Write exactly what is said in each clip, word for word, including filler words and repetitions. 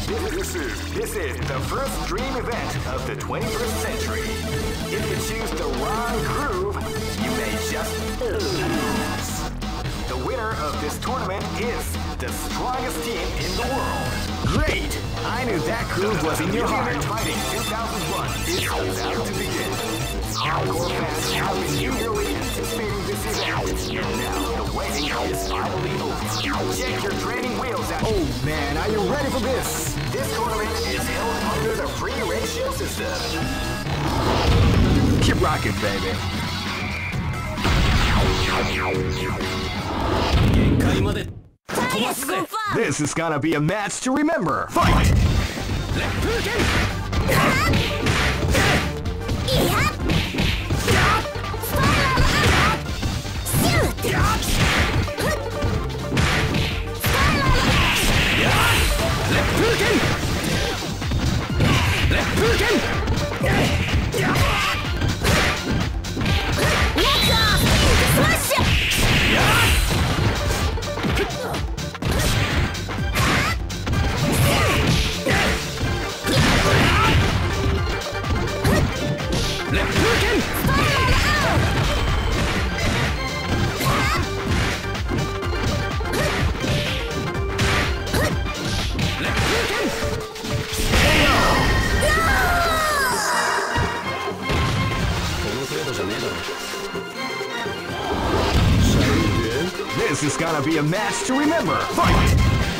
This is this is the first dream event of the twenty-first century. If you choose the wrong groove, you may just lose. The winner of this tournament is the strongest team in the world. Great! I knew that groove was in your heart. Fighting two thousand one is about to begin. Hardcore fans have been eagerly anticipating this event, and now the waiting is finally over. Check your training wheels out. Oh man, are you ready for this? This tournament is held under the free ratio system. Keep rocking, baby. This is gonna be a match to remember. Fight! This is gonna be a match to remember. Fight!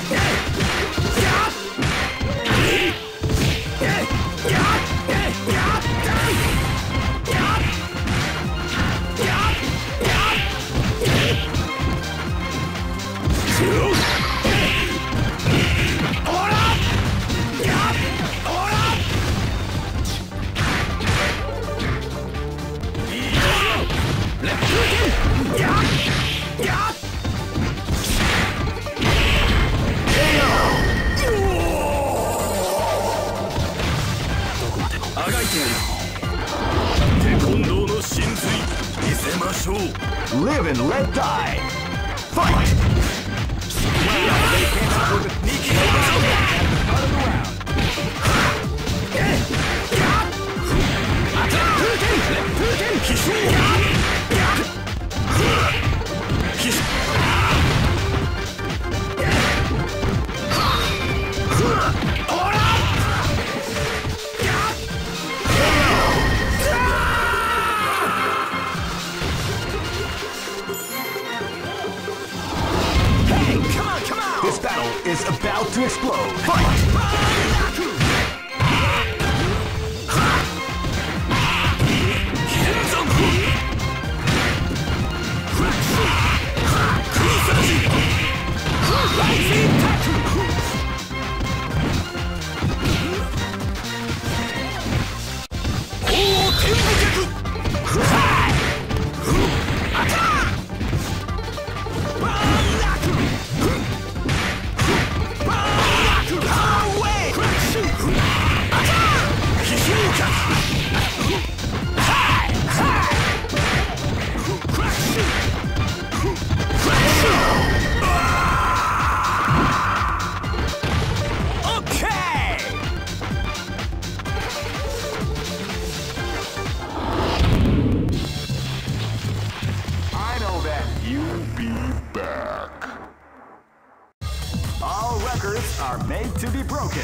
Live and let die. Fight! Wow, they came up with a sneaky out of the round. This battle is about to explode. Fight! Are made to be broken.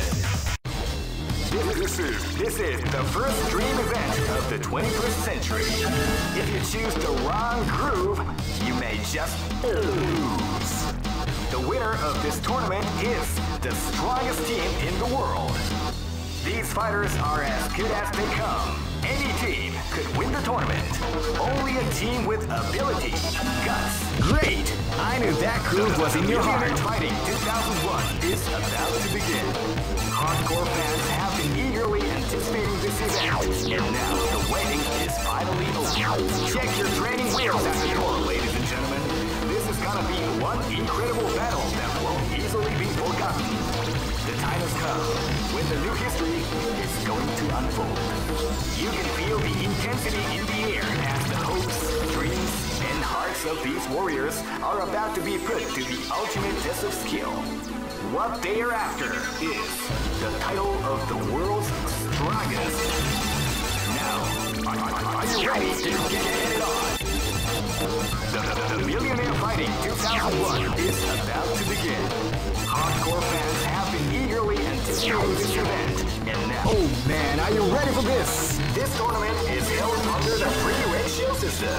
This is, this is the first dream event of the twenty-first century. If you choose the wrong groove, you may just lose. The winner of this tournament is the strongest team in the world. These fighters are as good as they come. Any team could win the tournament. Only a team with ability, guts. Great! I knew that groove was in your heart. Fighting two thousand one is about to begin. Hardcore fans have been eagerly anticipating this event, and now the waiting is finally over. Check your training wheels at the door, ladies and gentlemen. This is gonna be one incredible battle that won't easily be forgotten. The time has come when the new history is going to unfold. You can feel the intensity in the air as the hopes, dreams, and hearts of these warriors are about to be put to the ultimate test of skill. What they are after is title of the world's strongest. Now, are, are, are you ready to get it on? The, the, the Millionaire Fighting two thousand one is about to begin. Hardcore fans have been eagerly anticipating this event, and now... Oh man, are you ready for this? This tournament is held under the free ratio system.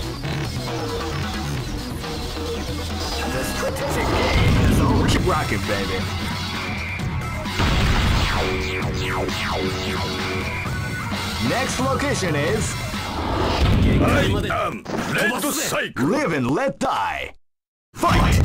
The strategic game is over. Keep rocking, baby. Next location is... I am Red Cycle. Live and let die. Fight!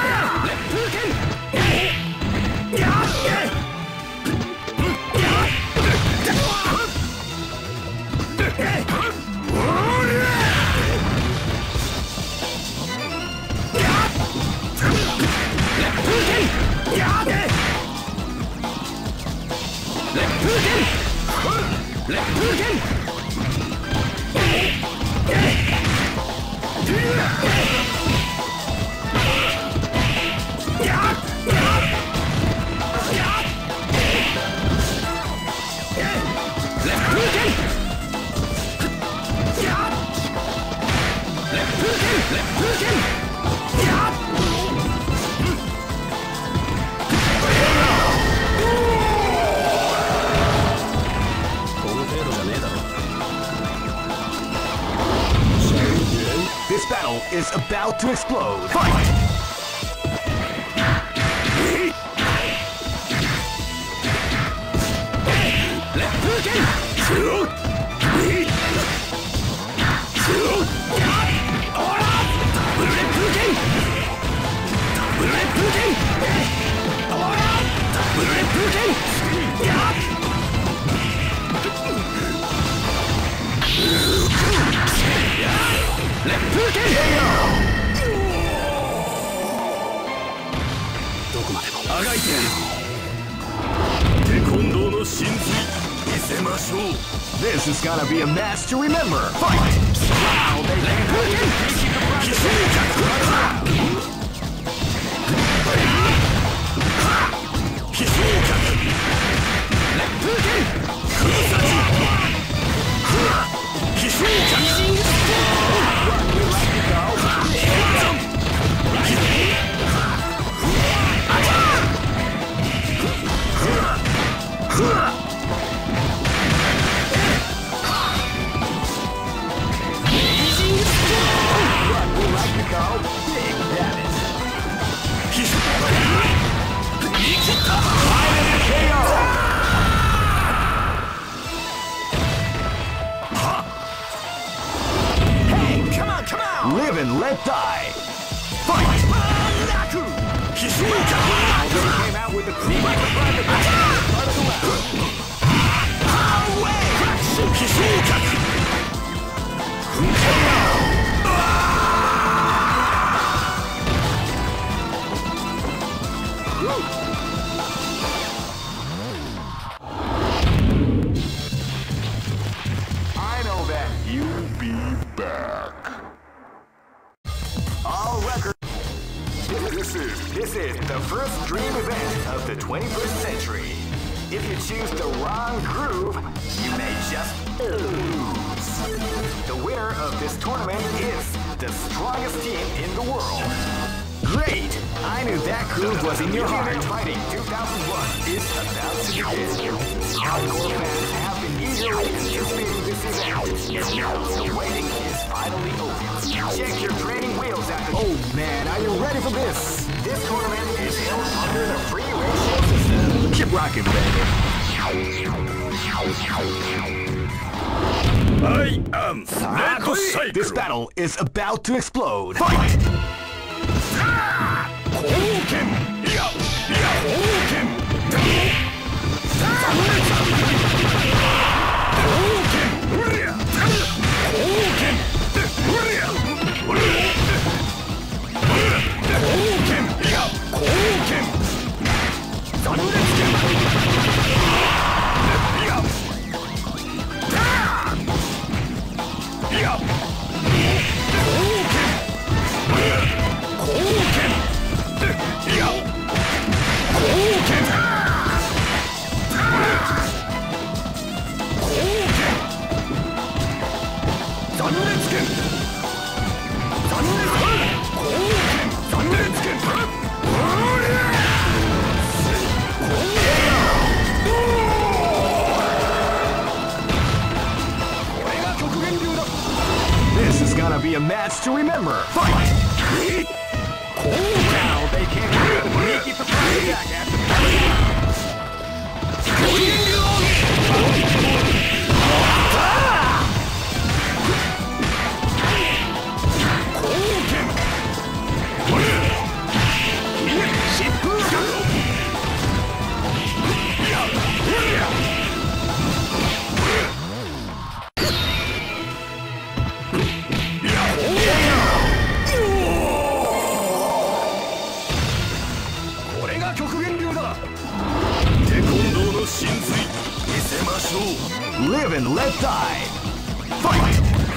This battle is about to explode. Fight! This is gonna be a match to remember. Fight! Wow, they Live and let die. Fight! He came out with the cream of the private part of the left. I know that you'll be back. All record. This is this is the first dream event of the twenty-first century. If you choose the wrong groove, you may just lose. The winner of this tournament is the strongest team in the world. Great! I knew that groove was in your heart. Fighting two thousand one is about to begin. Hardcore fans have been eagerly anticipating this event, and now the waiting is finally over. Check your training wheels after. Oh man, are you ready for this? This tournament is held under the free ratio system. Keep rocking, baby. I am Red Cycle. This battle is about to explode. Fight! Hadouken! match to remember. Fight! Now they can't make it the first attack after Live and let die. Fight!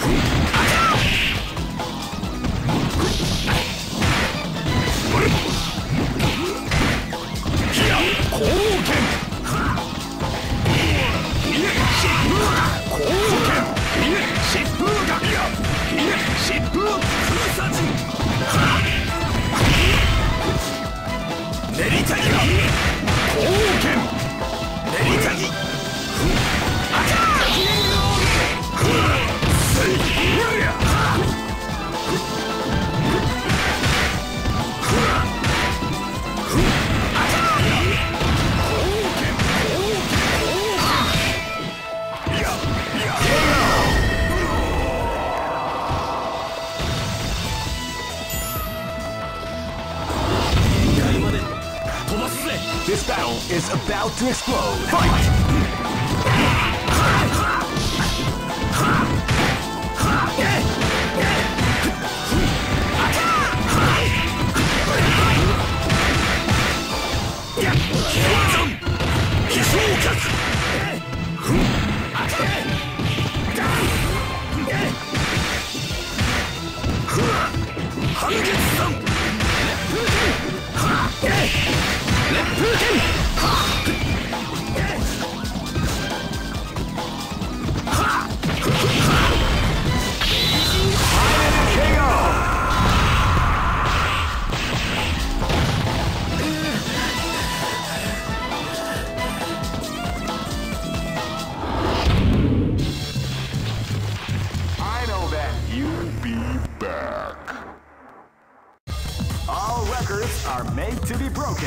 This battle is about to explode. Fight! Are made to be broken.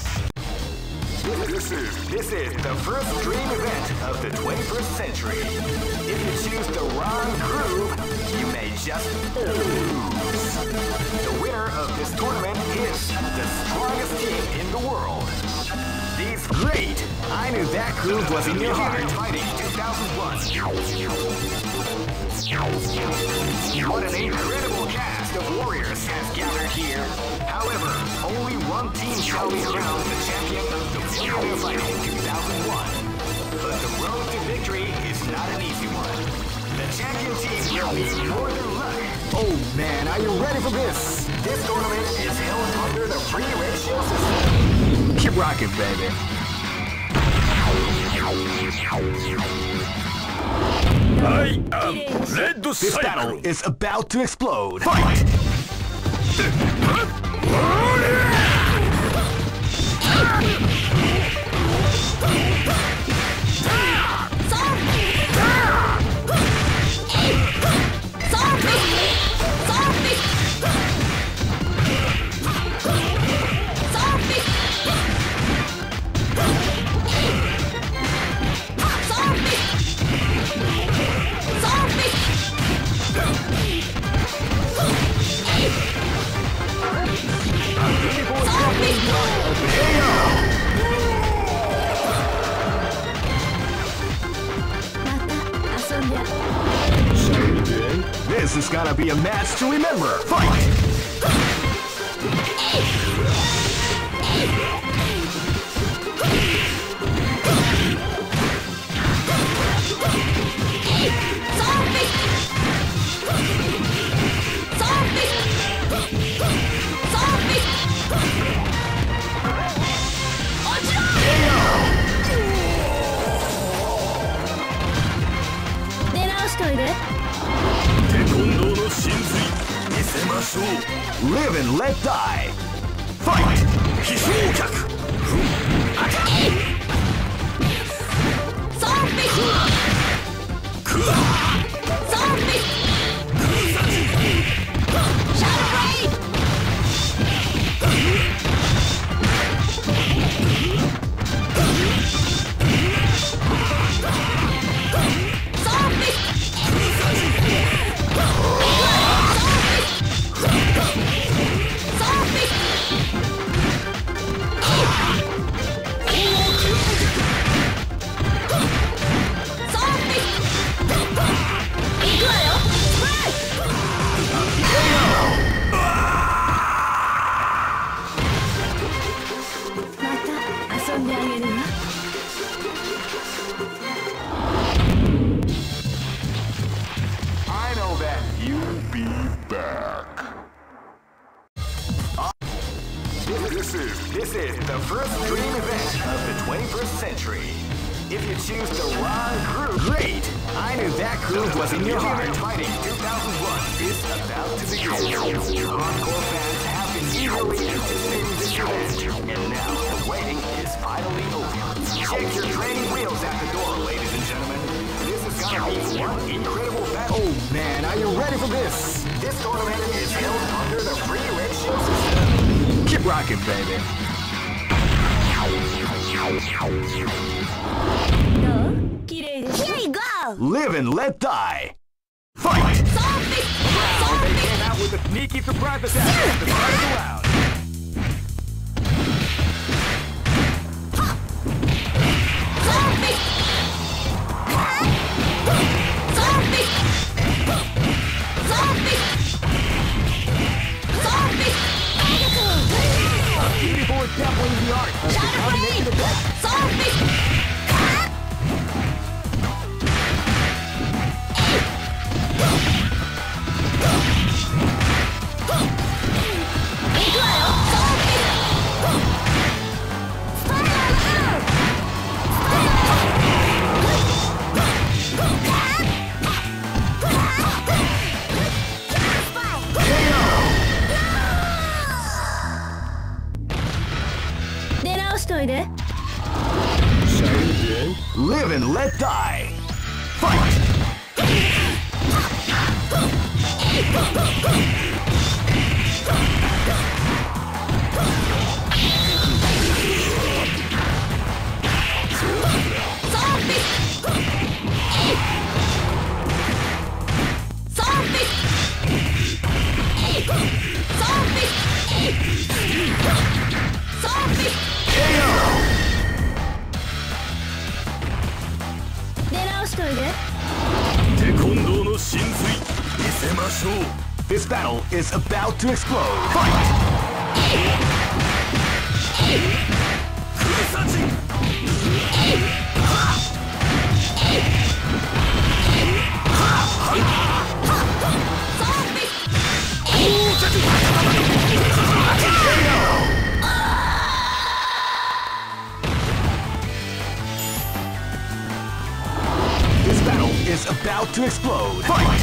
This is this is the first dream event of the twenty-first century. If you choose the wrong groove, you may just lose. The winner of this tournament is the strongest team in the world. These great! I knew that groove was in your heart. Fighting two thousand one. What an incredible cast of warriors has gathered here. However, only one team shall be crowned the champion of the Millionaire Fighting two thousand one. But the road to victory is not an easy one. The champion team will need more than luck. Oh man, are you ready for this? This tournament is held under the free ratio system. Keep rocking, baby. I am Red This Cycle. battle is about to explode. Fight! This is gonna be a match to remember. Fight! Live and let die. Fight! be back. This is this is the first dream event of the twenty-first century. If you choose the wrong groove, great! I knew that groove was in your heart. Fighting two thousand one is about to begin. Hardcore fans have been eagerly anticipating this event, and now the waiting is finally over. Check your training wheels at the door, ladies and gentlemen. This is gonna be one incredible battle. Oh man, are you ready for this? This tournament is held under the free ratio system. Keep rocking, baby. Here you go! Live and let die. Fight! Zombie! Wow, they came out with a sneaky surprise attack at the start of the round. Zombie! Zombie! Zombie! Zombie! Before dabbling the art of the combination attack. Zombie! Live and let die. Fight! This battle is about to explode. Fight! This battle is about to explode. Fight!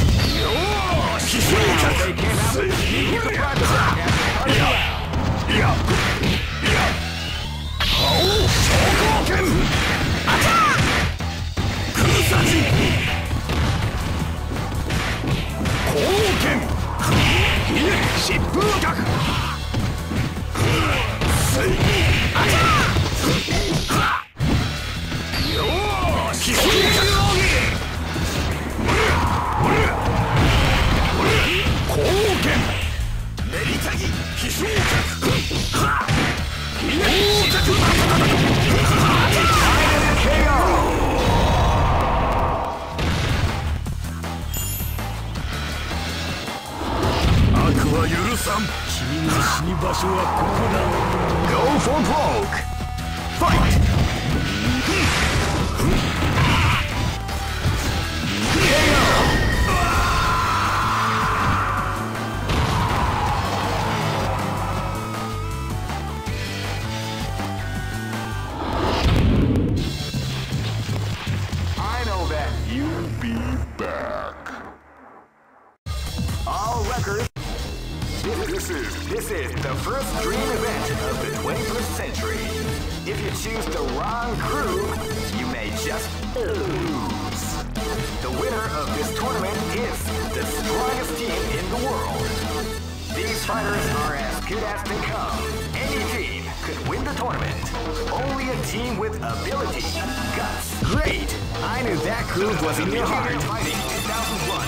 They came out with a sneaky surprise attack at the start of the round. Yeah. Oh, Shogoken! Attack! Kusashi! Kouken! Hie, Shippugaku! Sei! Attack! Yoshi! Kisugi! Kouken! Meritagi! Kisugaku! K O! 悪は許さん。君の死に場所はここだ。 Go for broke! Fight! K O! I know that you'll be back. All records. This is this is the first dream event of the twenty-first century. If you choose the wrong groove, you may just lose. The winner of this tournament is the strongest team in the world. These fighters are as good as they come. Any team could win the tournament. Only a team with ability, guts. Great! I knew that groove was in your heart. Fighting two thousand one.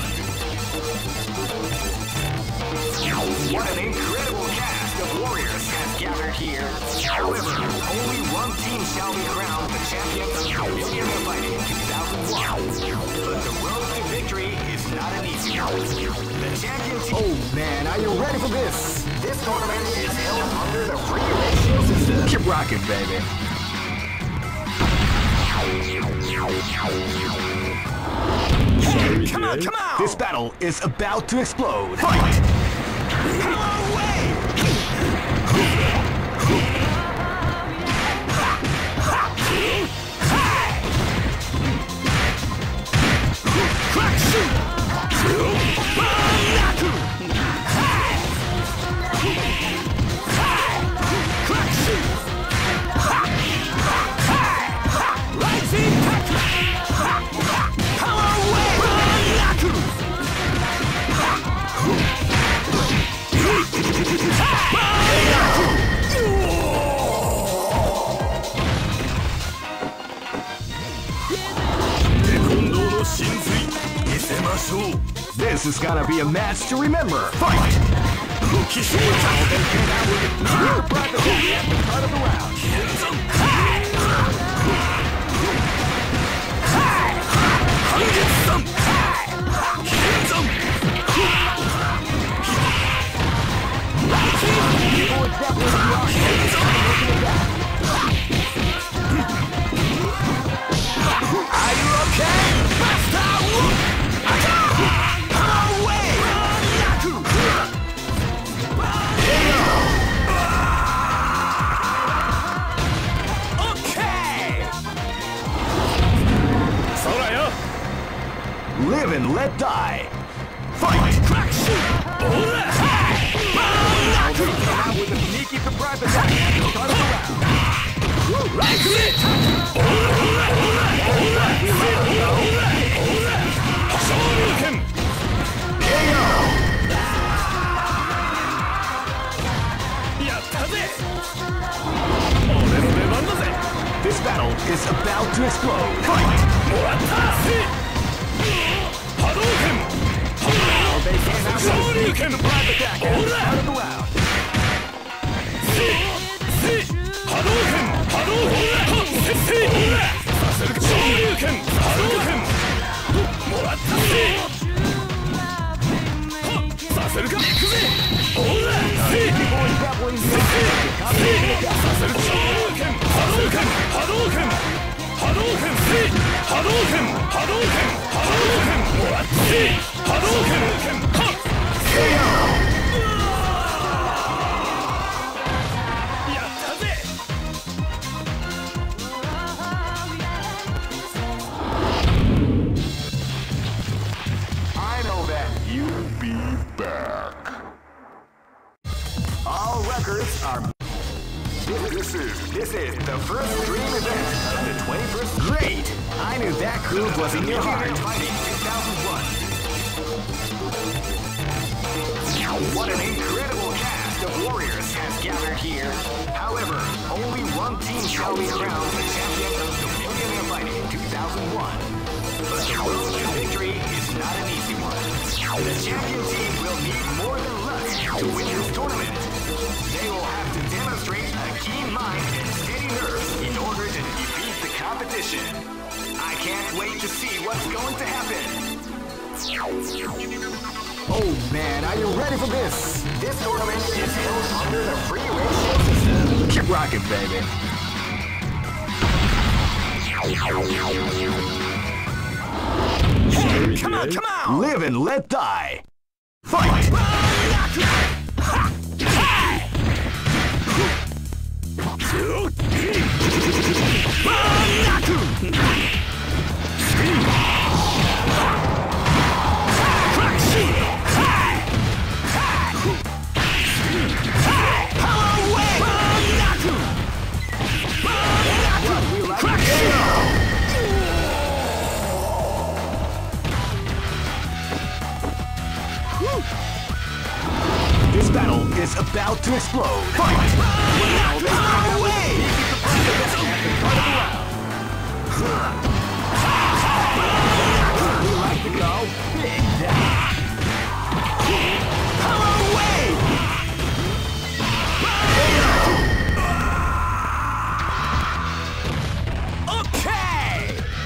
What an incredible cast of warriors has gathered here. However, only one team shall be crowned the champion of Millionaire Fighting two thousand one. But the road to victory is not an easy one. The champion team... Oh man, are you ready for this? This tournament is held under the free ratio system. Keep rocking, baby. Hey, come on! come on! This battle is about to explode. Fight! Hello, way! Crack shoot! Naku! Crack shoot! Rising Taku! Hello, way! Naku! This is gonna be a match to remember. Fight! Are you okay? Master Whoop! Live and let die. Fight! Crack shoot! Naku! With a sneaky surprise attack at the start of the round. Right hit! Shoryuken! K O! Yattaze! This battle is about to explode. Fight! Hadouken! They can't have Shoryuken! Surprise attack at the start of the round. Hadouken! Hadouken! Shoryuken! Hadouken! Moratta! Saseruka! Ikuze! Shoryuken! Hadouken! Hadouken! Hadouken! Hadouken! Hadouken! Hadouken! Moratta! Hadouken! K O! I know that you'll be back. All records are. This is this is the first dream event of the twenty-first. Great! I knew that groove was in your heart. Fighting two thousand one. What an incredible cast of warriors has gathered here. However, only one team shall be crowned the champion of the Millionaire Fighting two thousand one. But the road to victory is not an easy one. The champion team will need more than luck to win this tournament. They will have to demonstrate a keen mind and steady nerves in order to defeat the competition. I can't wait to see what's going to happen. Oh man, are you ready for this? This tournament is held under the free ratio system. Keep rocking, baby. Hey, come on, come on! Live and let die. Fight! This battle is about to explode. Fight! Well, they can't away! We like to go big down. Come away! Okay!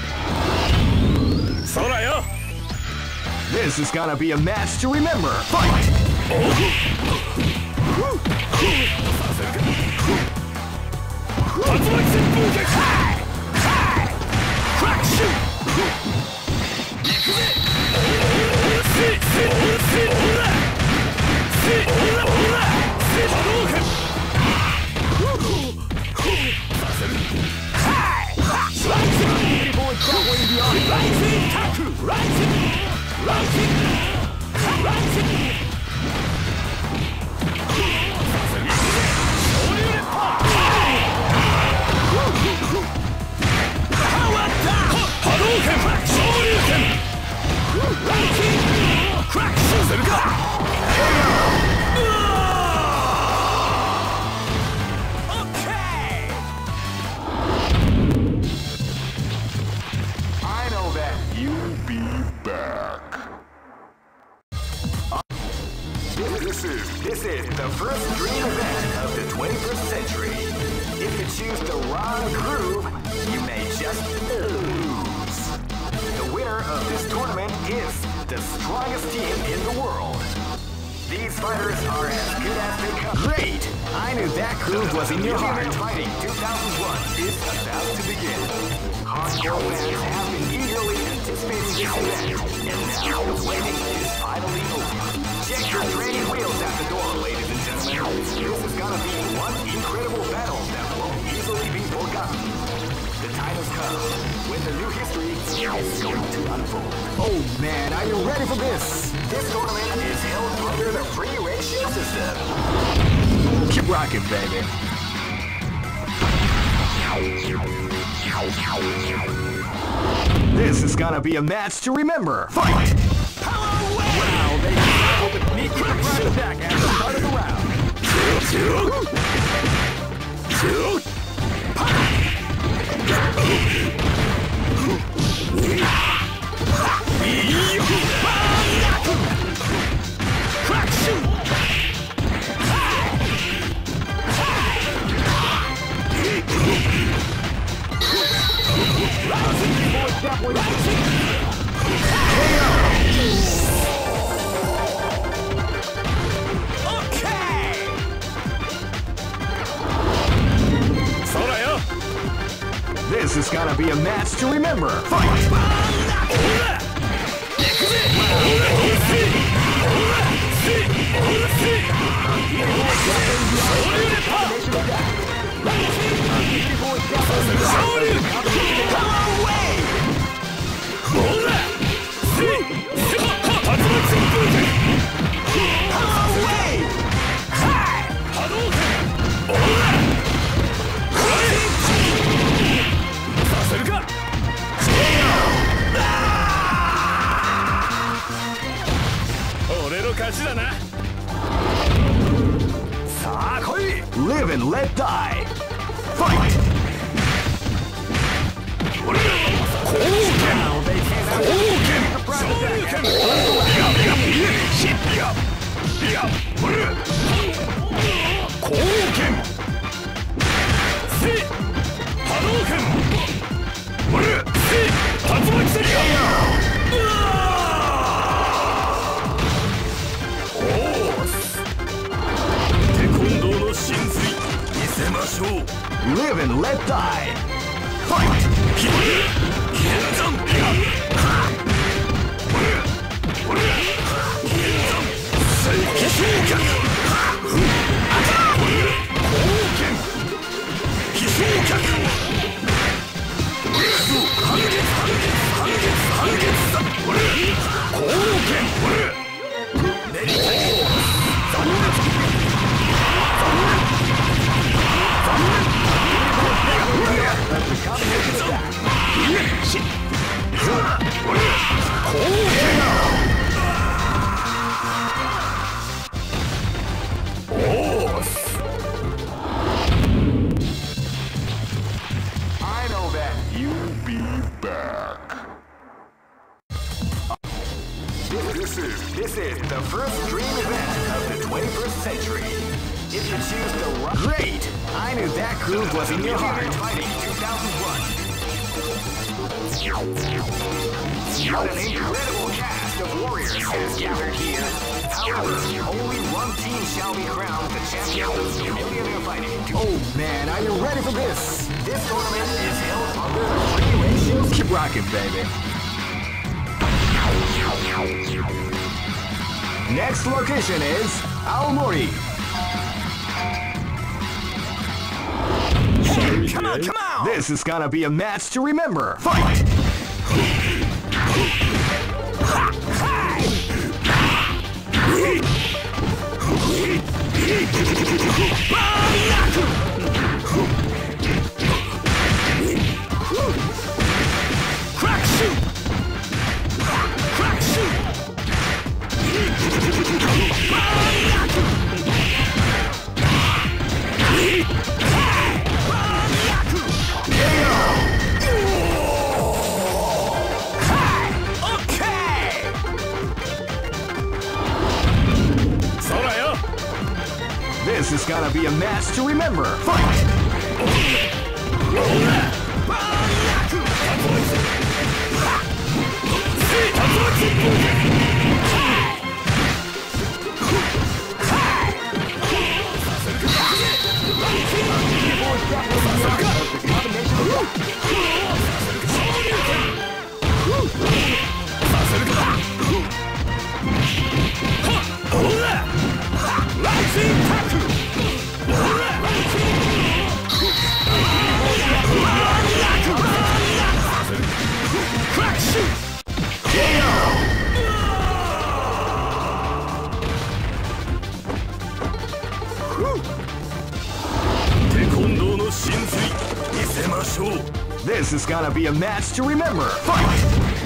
Soraya! This is gonna be a match to remember. Fight! Crack shoot! This is, this is the first dream event of the twenty-first century. If you choose the wrong groove, you may just lose. The winner of this tournament is the strongest team in the world. These fighters are as good as they come. Great! I knew that groove was in your heart. Fighting two thousand one is about to begin. Hardcore fans have been eagerly anticipating this event, and now the waiting is finally over. Check your training wheels at the door, ladies and gentlemen. This is gonna be one incredible battle that won't easily be forgotten. The time has come when the new history is going to unfold. Oh man, are you ready for this? This tournament is held under the free ratio system. Keep rocking, baby. This is gonna be a match to remember. Fight! Wow, they decided to sneak right attack at the start of the round. This is gonna be a match to remember. Fight! Live and let die. Fight! Now they Live and let die. Fight! I know that you'll be back. This is this is the first dream event of the twenty-first century. If you choose the right... Great! I knew that groove was in your heart. Fighting two thousand one. What an incredible cast of warriors has gathered here. However, only one team shall be crowned the champion of the Millionaire Fighting. Oh man, are you ready for this? This tournament is held under the free ratio. Keep rocking, baby. Next location is Aomori. Hey, come on, come on! This is gonna be a match to remember. Fight! This is gonna be a match to remember. Fight! This is gonna be a match to remember. Fight!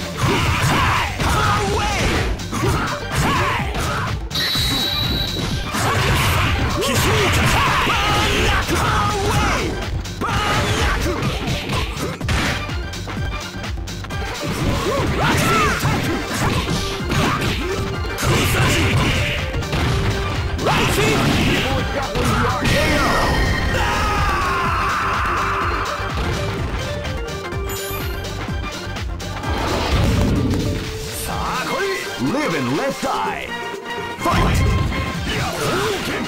Live and let die. Fight! Kouken!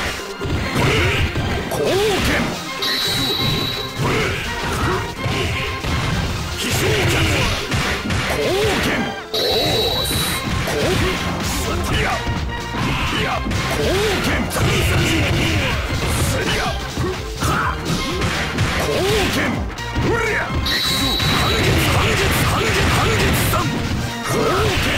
Kouken! Kishouken! Kouken! Oos! Kouken! Satya! Ya! Kouken! Satya! Kouken! Urya! Hangetsu! Hangetsu! Hangetsu! Hangetsu-san! Kouken!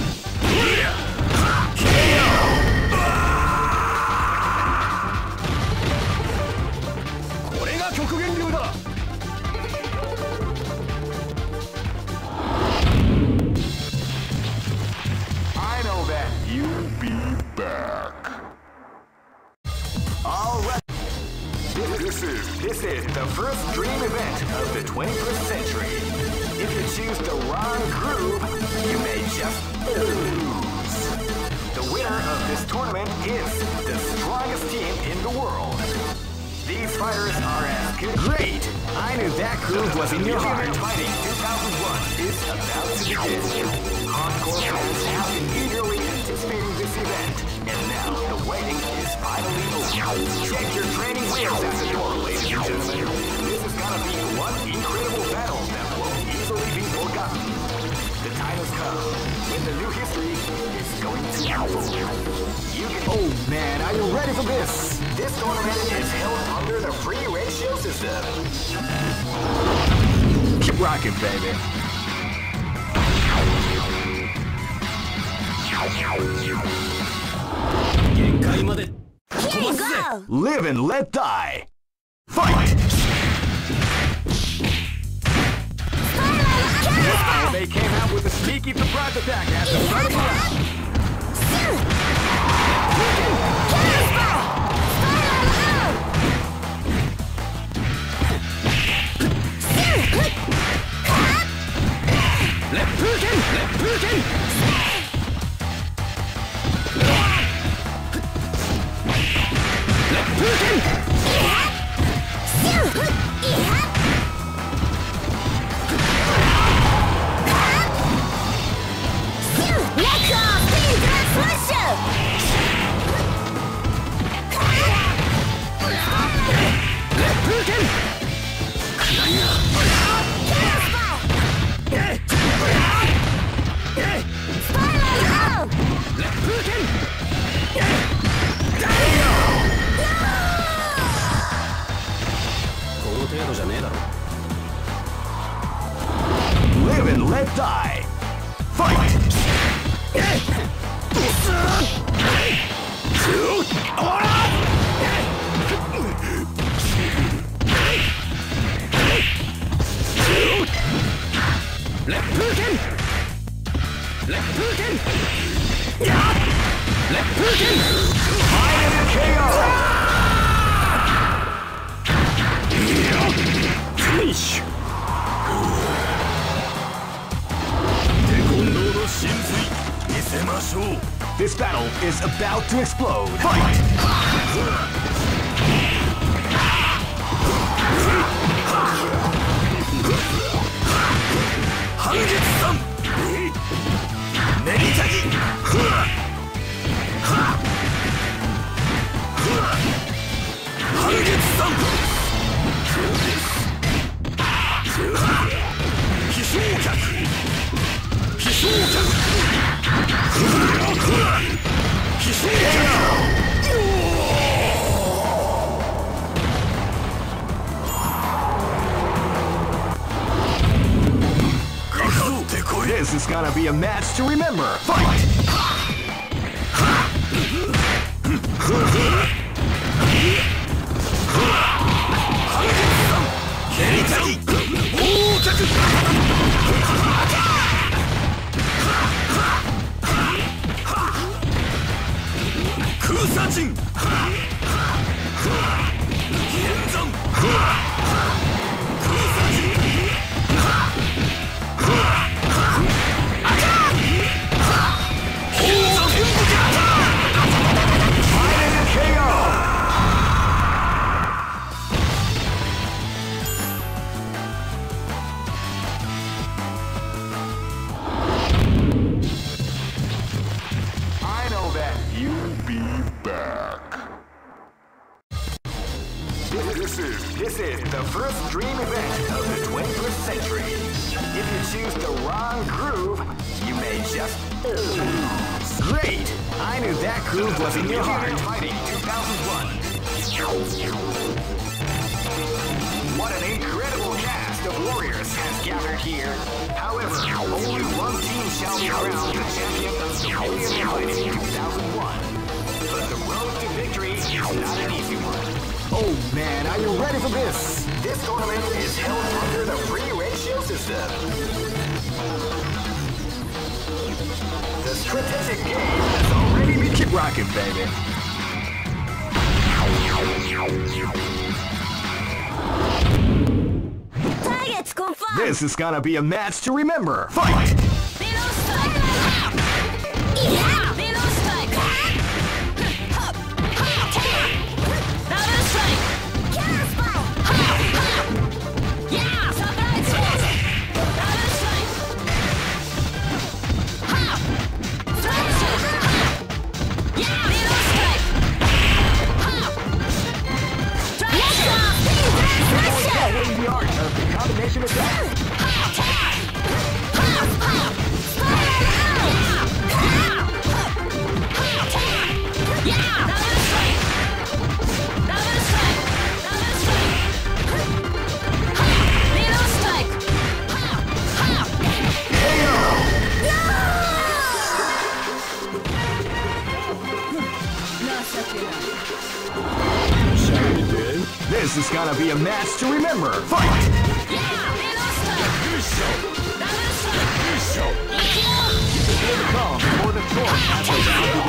これが極限流だ。I know that you'll be back. All right. This is this is the first dream event of the twenty-first century. If you choose the wrong groove, you may just lose. The winner of this tournament is the strongest team in the world. These fighters are as good. Great! I knew that groove was in your heart. Fighting two thousand one is about to begin. Hardcore fans have been eagerly anticipating this event, and now the waiting is finally over. Check your training wheels at the door, ladies and gentlemen. This is gonna be one incredible battle that won't easily be forgotten. The time has come when the new history is going to unfold. You can... Oh man, are you ready for this? This tournament is held under the free ratio system. Keep rocking, baby. Live and let die. Fight! Wow, they came out with a sneaky surprise attack at the start of the round. Left Putin! Left Putin! Left Putin! Live and let die. Fight! This battle is about to explode. Fight! Hangetsu-san! Neritagi! Hangetsu-san! Hishōkyaku! Hishōkyaku! This is gonna be a match to remember. Fight! Kusajin! Genzan! Kusajin! This is, this is the first dream event of the twenty-first century. If you choose the wrong groove, you may just lose. Great! I knew that groove was in your heart. Fighting two thousand one. What an incredible cast of warriors has gathered here. However, only one team shall be crowned the champion of Napoleon Fighting two thousand one. But the road to victory is not an easy one. Oh man, are you ready for this? This tournament is held under the free ratio system. The strategic game has already been... Keep rocking, baby. Targets confirmed. This is gonna be a match to remember. Fight! The art of the combination attack. This is gonna be a match to remember. Fight! Feel the calm before the storm as the round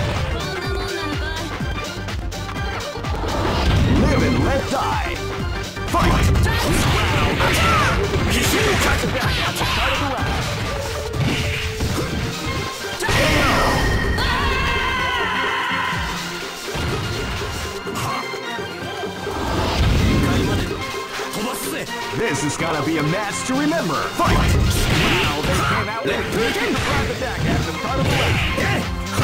Live and let die. This is gonna be a match to remember. Fight! Wow, they came out with a big surprise attack at the start of the round.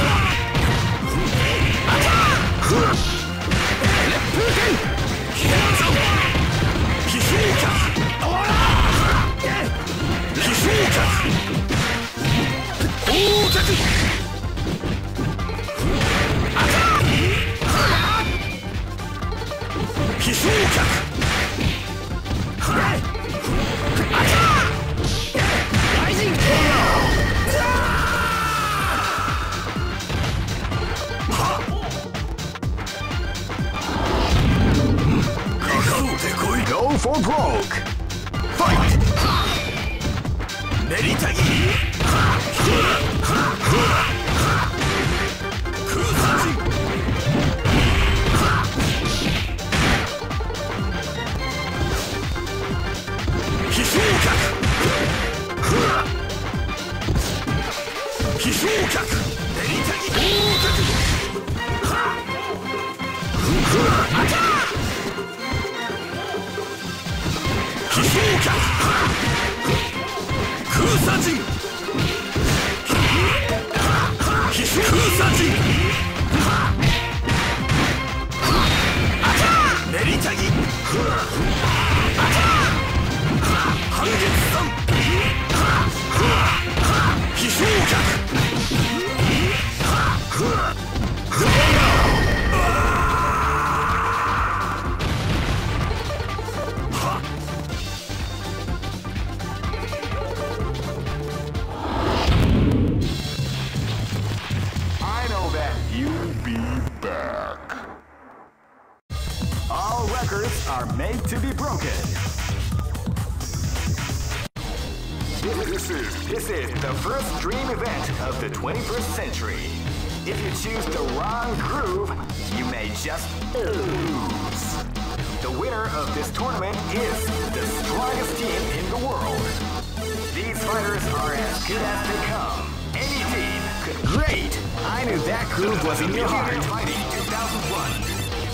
Go for broke. Fight! Meritagi! Are made to be broken. This is, this is the first dream event of the twenty-first century. If you choose the wrong groove, you may just lose. The winner of this tournament is the strongest team in the world. These fighters are as good as they come. Any team could... Great! I knew that groove was in your heart. Fighting two thousand one.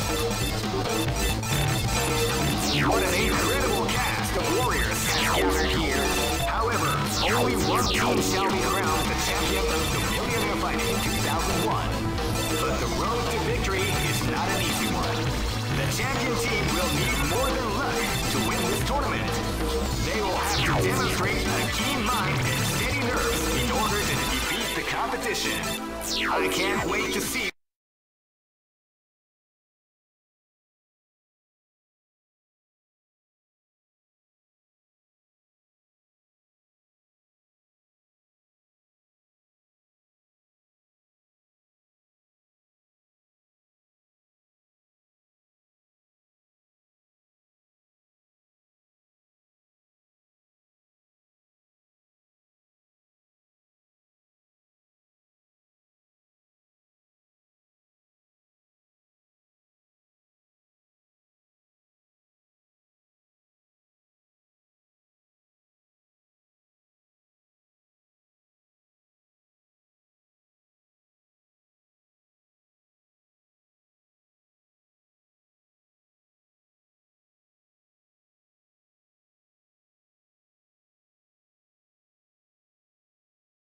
What an incredible cast of warriors has gathered here. However, only one team shall be crowned the champion of the Millionaire Fighting two thousand one. But the road to victory is not an easy one. The champion team will need more than luck to win this tournament. They will have to demonstrate a keen mind and steady nerves in order to defeat the competition. I can't wait to see